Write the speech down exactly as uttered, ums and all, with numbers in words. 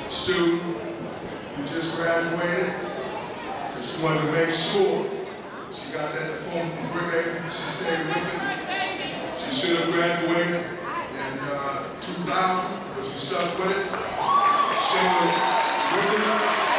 student who just graduated, and she wanted to make sure she got that diploma from Brookhaven. She stayed with it. She should have graduated in uh, two thousand, but she stuck with it. She was with it.